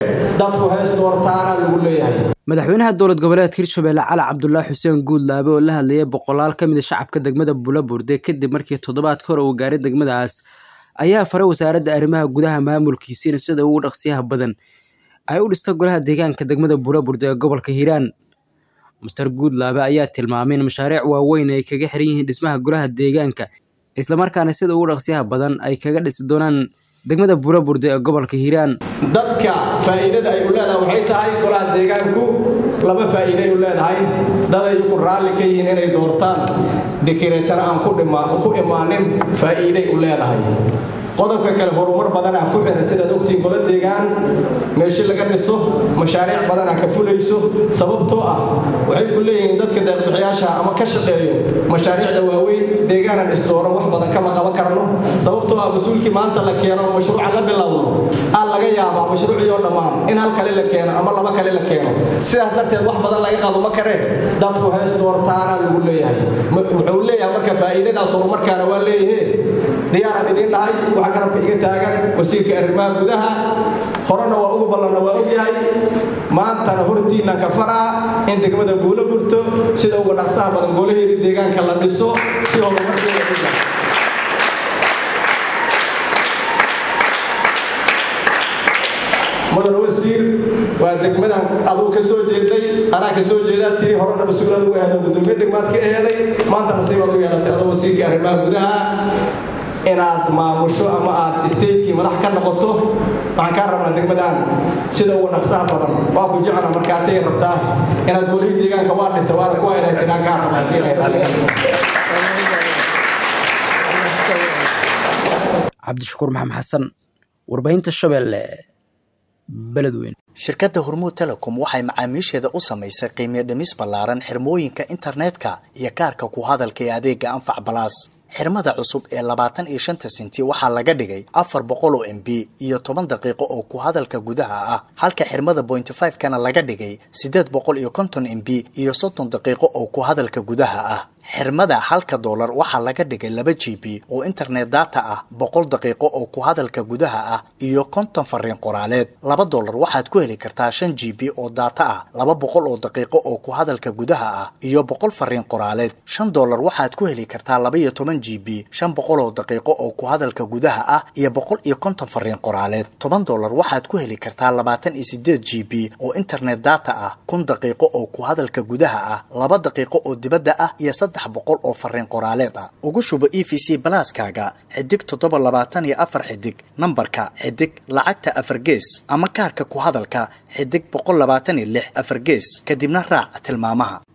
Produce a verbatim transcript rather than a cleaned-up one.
dadku hees doortaana lagu leeyahay madaxweynaha dowlad goboleedka Hirshabelle Cali Cabdullaahi Xuseen Guudlaabe oo la hadlayay boqolaal ka mid ah shacabka degmada Bulaburde kadib markii toddobaadkii hore uu gaaray degmadaas ayaa faray wasaaradda arrimaha gudaha maamulkiisa sida ugu dhaqsiyaha badan ay u dhistay golaha deegaanka degmada Bulaburde ee gobolka Hiiraan. Mister Guudlaabe ayaa tilmaamay in mashaariic waaweyn ay kaga xiran yihiin dhismaha golaha deegaanka isla markaana sida ugu dhaqsiyaha badan ay kaga dhisi doonaan degmada Bulaburde ee gobolka Hiiraan. dadka faa'iidada ay u leedahay waxay tahay golaha deegaanku laba faa'iido ay u leedahay dad ay ku raali ka yihiin inay doortaan dikireetana aan ku dhimaa ku imaanin faa'iiday u leedahay qodobka kale horumar badan ah ku xiran sida ogtiin golaha deegaan meesha laga dhiso mashaariic badan ah ka fulayso sababtoo ah waxay ku leeyihiin dadka deeqbixiyaasha ama ka shaqeeyo mashaariicda waaweyn deegaanka isdooro wax badan kama qaban karno sababtoo ah masuulkii maanta la keeno mashruuca la bilowno aan laga yaabaa mashruuciyo dhamaan in hal kale la keeno ama laba kale la keeno sidaas darteed wax badan laga qabo ma kareen dadku hees doortaana lagu leeyahay wuxuu leeyahay marka faa'iidadaas horumarkaana waa leeyahay diyaar idin dhahay waxa garabka iga taagan wasiirka arrimaha gudaha horena waa ugu ballan waa og yahay maantana hortiina ka faraa in degmada Bulaburde sida ugu dhaqsaha badan golaheeda deegaanka la dhiso si horumarkeeda u gaaro madaxweyne wasiir waa degmada adoo ka soo jeeday ana ka soo jeedaa tiri horena mas'uuliyad uga hado gudoomiye degmada ka eeday maanta nasiib u yeelatay adoo wasiirka arrimaha gudaha inaad maamusho ama aad state-ki madax ka noqoto waxaan ka rabnaa degmadan sida ugu dhaqsaha badan waa ku jecel markaa tay rabtaa inaad golaha deegaanka waa dhisay waa ku ay inaan ka rabaa hadii ay raalli Cabdishakuur Maxamed Xasan warbaahinta Shabeelle Beledweyne. shirkadda Hormuud Telecom waxay macaamiisheeda u samaysay qiimo dhimis ballaaran xirmooyinka internetka iyo kaarka ku hadalka ee adeega Anfac Plus. xirmada cusub ee labaatan iyo shan senti waxaa laga dhigay afar boqol oo M B iyo toban daqiiqo oo ku hadalka gudaha ah halka xirmada point five kana laga dhigay siddeed boqol iyo konton M B iyo soddon daqiiqo oo ku hadalka gudaha ah xirmada halka dollar waxaa laga dhigay laba G B oo internet data ah boqol daqiiqo oo ku hadalka gudaha ah iyo konton fariin qoraaleed laba dollar waxaad ku heli kartaa shan G B oo data ah laba boqol oo daqiiqo oo ku hadalka gudaha ah iyo boqol fariin qoraaleed shan dollar waxaad ku heli kartaa laba iyo toban G B shan boqol oo daqiiqo oo ku hadalka gudaha ah iyo boqol iyo konton fariin qoraaleed toban dollar waxaad ku heli kartaa labaatan iyo siddeed G B oo internet data ah kun daqiiqo oo ku hadalka gudaha ah laba daqiiqo oo dibadda ah iyo saddex boqol oo fariin qoraaleed ah ugu shubo E V C Plus-kaaga xidig toddoba labaatan iyo afar xidig nambarka xidig lacagta afar gees ama kaarka ku hadalka xidig boqol labaatan iyo lix afar gees kadibna raac tilmaamaha.